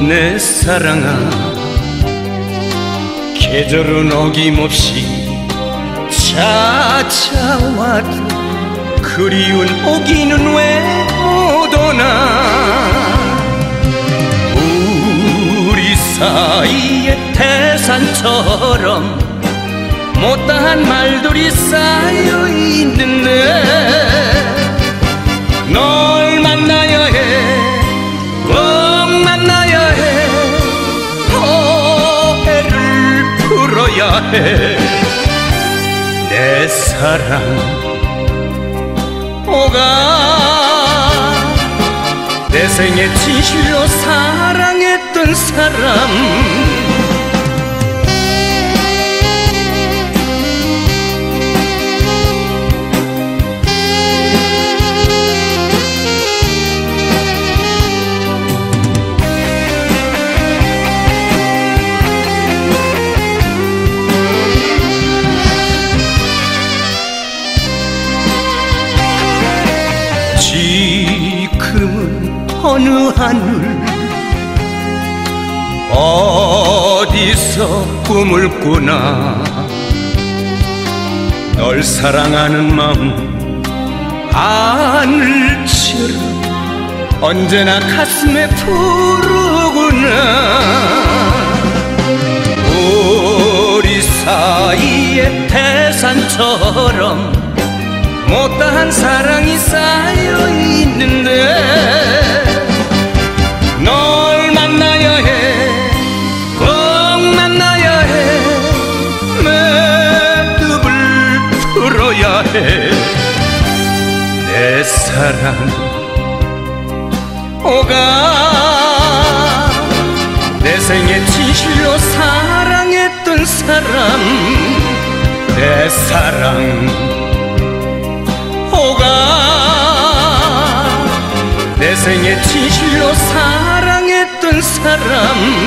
내 사랑아, 계절은 어김없이 찾아와도 그리운 오기는 왜 못 오나. 우리 사이에 태산처럼 못다한 말들이 쌓여있는데 널 만나야 해, 꼭 만나야 해, 오해를 풀어야 해. 내 사랑 오가 내 생에 진실로 사랑했던 사람. 지금은 어느 하늘 어디서 꿈을 꾸나. 널 사랑하는 마음 하늘처럼 언제나 가슴에 푸르구나. 우리 사이에 태산처럼 못다한 사랑이 쌓여있는데 널 만나야 해, 꼭 만나야 해, 매듭을 풀어야 해. 내 사랑 오가 내 생에 진실로 사랑했던 사람. 내 사랑 오가 내 생에 진실로 사랑했던 사람.